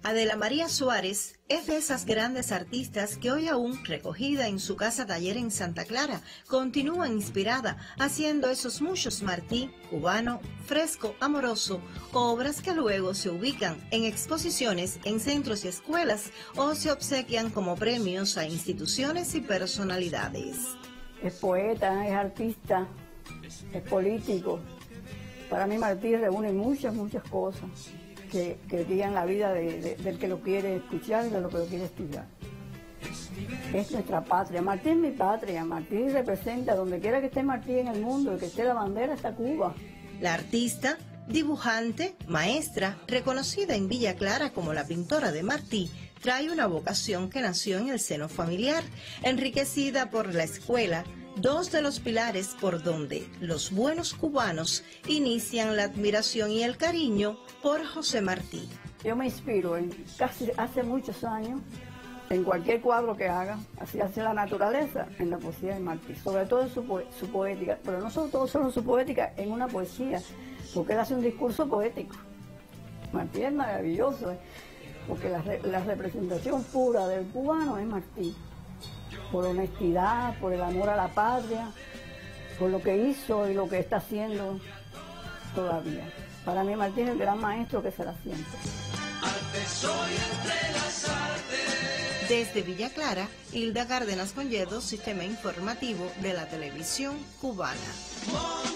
Adela María Suárez es de esas grandes artistas que hoy aún, recogida en su casa taller en Santa Clara, continúa inspirada, haciendo esos muchos Martí, cubano, fresco, amoroso, obras que luego se ubican en exposiciones en centros y escuelas o se obsequian como premios a instituciones y personalidades. Es poeta, es artista, es político. Para mí Martí reúne muchas cosas que guían la vida del que lo quiere escuchar y de lo que lo quiere estudiar. Es nuestra patria. Martí es mi patria. Martí representa donde quiera que esté Martí en el mundo, y que esté la bandera hasta Cuba. La artista, dibujante, maestra, reconocida en Villa Clara como la pintora de Martí, trae una vocación que nació en el seno familiar, enriquecida por la escuela, dos de los pilares por donde los buenos cubanos inician la admiración y el cariño por José Martí. Yo me inspiro casi hace muchos años en cualquier cuadro que haga, así hace la naturaleza, en la poesía de Martí, sobre todo en su poética, pero no solo su poética, en una poesía, porque él hace un discurso poético. Martí es maravilloso, porque la representación pura del cubano es Martí. Por honestidad, por el amor a la patria, por lo que hizo y lo que está haciendo todavía. Para mí Martí es el gran maestro que se la siente. Desde Villa Clara, Hilda Cárdenas Conyedo, Sistema Informativo de la Televisión Cubana.